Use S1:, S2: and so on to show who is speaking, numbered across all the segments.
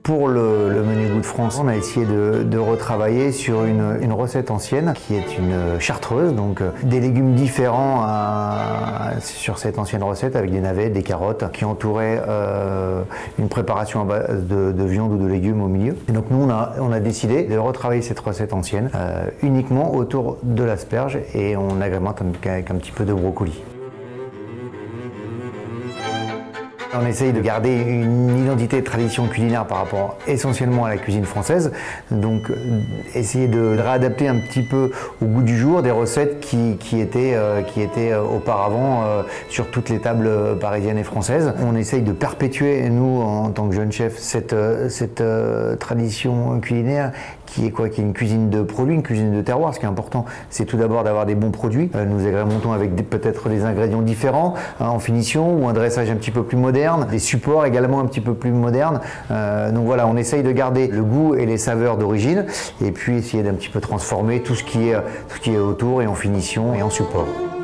S1: pour le menu Goût de France, on a essayé de retravailler sur une recette ancienne qui est une chartreuse, donc des légumes différents sur cette ancienne recette avec des navets, des carottes qui entouraient une préparation à base de viande ou de légumes au milieu. Et donc nous on a décidé de retravailler cette recette ancienne uniquement autour de l'asperge et on agrémente avec un petit peu de brocoli. On essaye de garder une identité de tradition culinaire par rapport essentiellement à la cuisine française, donc essayer de réadapter un petit peu au goût du jour des recettes qui étaient auparavant sur toutes les tables parisiennes et françaises. On essaye de perpétuer, nous, en tant que jeunes chefs, cette tradition culinaire qui est une cuisine de produits, une cuisine de terroir. Ce qui est important, c'est tout d'abord d'avoir des bons produits. Nous agrémentons avec peut-être des ingrédients différents en finition ou un dressage un petit peu plus moderne, des supports également un petit peu plus modernes. Donc voilà, on essaye de garder le goût et les saveurs d'origine et puis essayer d'un petit peu transformer tout ce qui est autour et en finition et en support.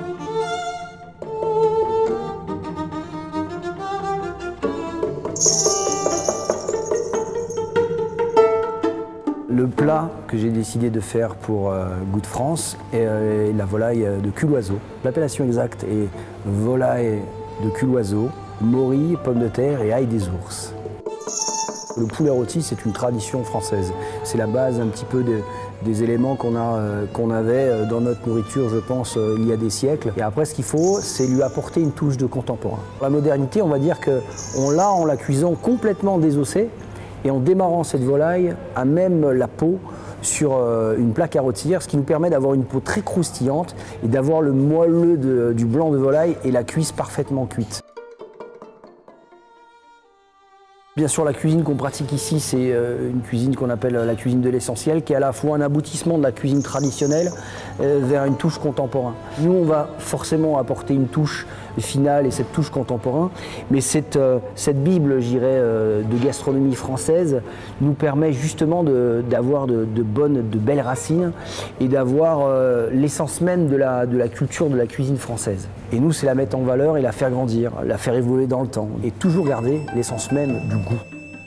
S2: Le plat que j'ai décidé de faire pour Goût de France est la volaille de cul-oiseau. L'appellation exacte est volaille de cul-oiseau, morilles, pommes de terre et ail des ours. Le poulet rôti, c'est une tradition française. C'est la base un petit peu des éléments qu'on avait dans notre nourriture, je pense, il y a des siècles. Et après, ce qu'il faut, c'est lui apporter une touche de contemporain. La modernité, on va dire qu'on l'a en la cuisant complètement désossée, et en démarrant cette volaille à même la peau sur une plaque à rôtir, ce qui nous permet d'avoir une peau très croustillante et d'avoir le moelleux du blanc de volaille et la cuisse parfaitement cuite. Bien sûr, la cuisine qu'on pratique ici, c'est une cuisine qu'on appelle la cuisine de l'essentiel, qui est à la fois un aboutissement de la cuisine traditionnelle vers une touche contemporaine. Nous, on va forcément apporter une touche finale et cette touche contemporaine, mais cette Bible, je dirais, de gastronomie française nous permet justement d'avoir de belles racines et d'avoir l'essence même de la culture de la cuisine française. Et nous, c'est la mettre en valeur et la faire grandir, la faire évoluer dans le temps et toujours garder l'essence même du goût.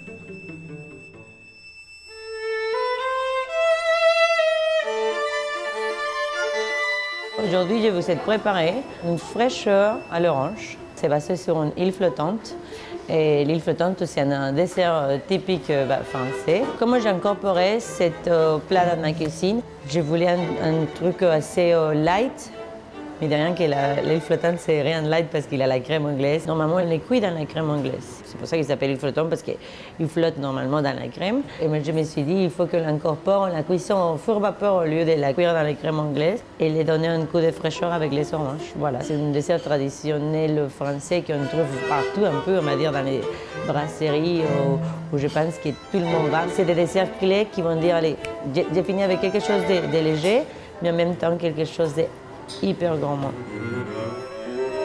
S3: Aujourd'hui, je vous ai préparé une fraîcheur à l'orange. C'est basé sur une île flottante. Et l'île flottante, c'est un dessert typique français. Comment j'ai incorporé cette plat dans ma cuisine? Je voulais un truc assez light. Mais de rien que l'île flottante, c'est rien de light parce qu'il a la crème anglaise. Normalement, elle est cuite dans la crème anglaise. C'est pour ça qu'il s'appelle île flottante, parce qu'il flotte normalement dans la crème. Et moi, je me suis dit, il faut que l'incorpore la cuisson au four vapeur au lieu de la cuire dans la crème anglaise et lui donner un coup de fraîcheur avec les oranges. Voilà, c'est un dessert traditionnel français qu'on trouve partout un peu, on va dire, dans les brasseries où je pense que tout le monde va. C'est des desserts clés qui vont dire, allez, j'ai fini avec quelque chose de léger, mais en même temps quelque chose de hyper gourmand.